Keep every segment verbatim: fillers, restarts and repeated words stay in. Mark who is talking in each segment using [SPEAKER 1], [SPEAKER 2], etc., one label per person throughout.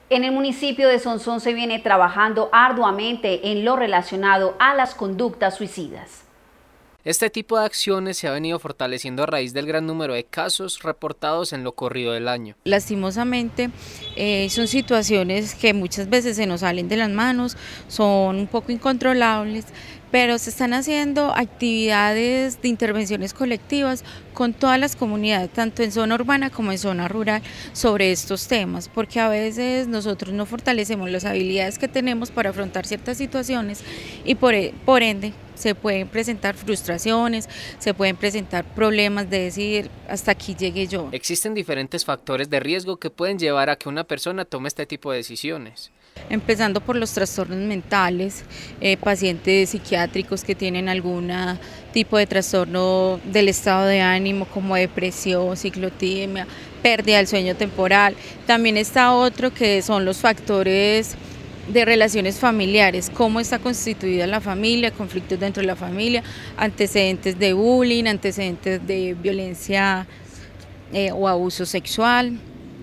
[SPEAKER 1] En el municipio de Sonsón se viene trabajando arduamente en lo relacionado a las conductas suicidas.
[SPEAKER 2] Este tipo de acciones se ha venido fortaleciendo a raíz del gran número de casos reportados en lo corrido del año.
[SPEAKER 3] Lastimosamente eh, son situaciones que muchas veces se nos salen de las manos, son un poco incontrolables, pero se están haciendo actividades de intervenciones colectivas con todas las comunidades, tanto en zona urbana como en zona rural, sobre estos temas, porque a veces nosotros no fortalecemos las habilidades que tenemos para afrontar ciertas situaciones y por, por ende se pueden presentar frustraciones, se pueden presentar problemas de decir hasta aquí llegué yo.
[SPEAKER 2] Existen diferentes factores de riesgo que pueden llevar a que una persona tome este tipo de decisiones.
[SPEAKER 3] Empezando por los trastornos mentales, eh, pacientes psiquiátricos que tienen algún tipo de trastorno del estado de ánimo como depresión, ciclotimia, pérdida del sueño temporal. También está otro que son los factores de relaciones familiares, cómo está constituida la familia, conflictos dentro de la familia, antecedentes de bullying, antecedentes de violencia eh, o abuso sexual.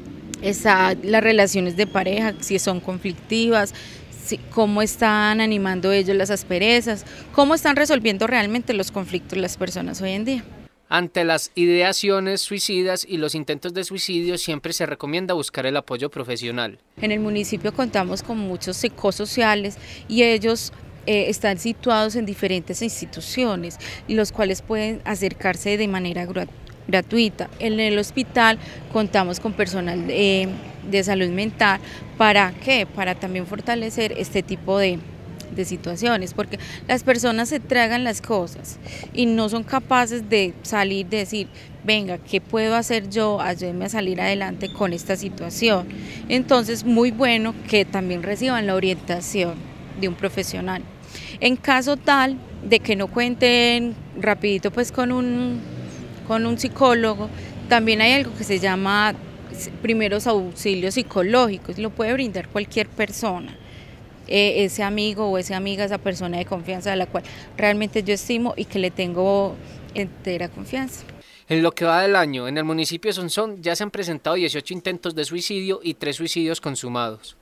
[SPEAKER 3] Está las relaciones de pareja, si son conflictivas, si, cómo están animando ellos las asperezas, cómo están resolviendo realmente los conflictos las personas hoy en día.
[SPEAKER 2] Ante las ideaciones suicidas y los intentos de suicidio siempre se recomienda buscar el apoyo profesional.
[SPEAKER 3] En el municipio contamos con muchos psicosociales y ellos eh, están situados en diferentes instituciones, los cuales pueden acercarse de manera gratuita. gratuita. En el hospital contamos con personal de, de salud mental, ¿para qué? Para también fortalecer este tipo de, de situaciones, porque las personas se tragan las cosas y no son capaces de salir, de decir, venga, ¿qué puedo hacer yo? Ayúdenme a salir adelante con esta situación. Entonces, muy bueno que también reciban la orientación de un profesional. En caso tal de que no cuenten rapidito pues con un con un psicólogo, también hay algo que se llama primeros auxilios psicológicos, lo puede brindar cualquier persona, eh, ese amigo o esa amiga, esa persona de confianza de la cual realmente yo estimo y que le tengo entera confianza.
[SPEAKER 2] En lo que va del año, en el municipio de Sonsón ya se han presentado dieciocho intentos de suicidio y tres suicidios consumados.